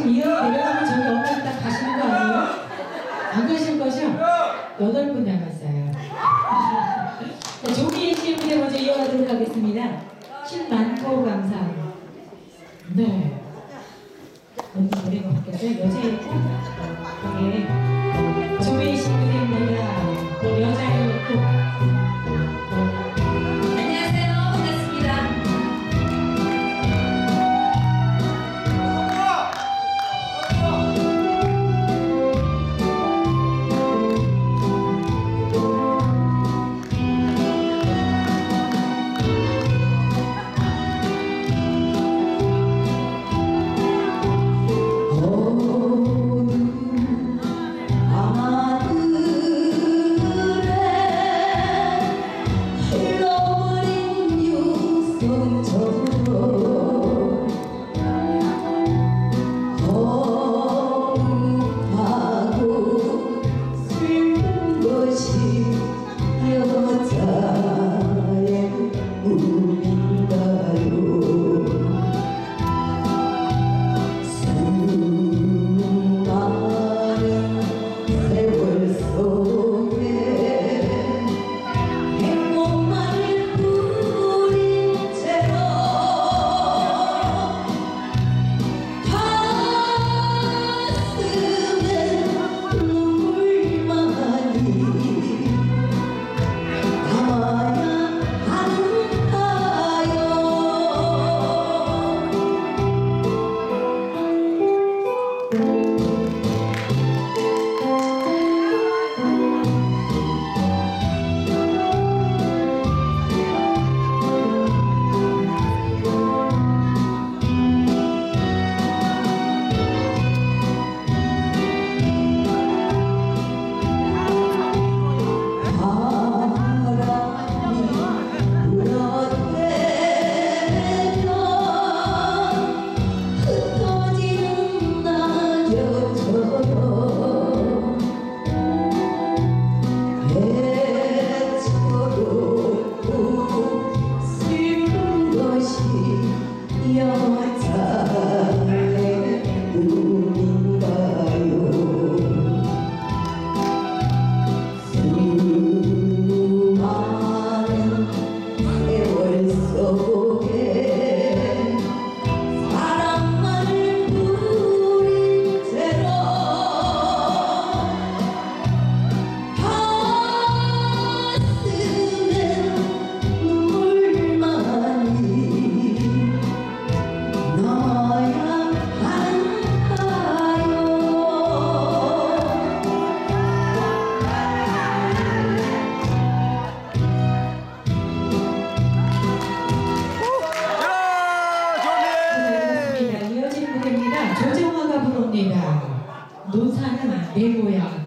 지금 이어 내려가면 저기 엄마 딱 가시는 거 아니에요? 안 가실 거죠? 8분 남았어요. 자, 조미애 씨의 무대 먼저 이어가도록 하겠습니다. 10만포 감사. 네. 너무 노래가 바뀌었어요. 여자였고, 거기에 조미애 씨 무대입니다. 또 여자였고. 조정화가 부릅니다. 노사는 내 고향.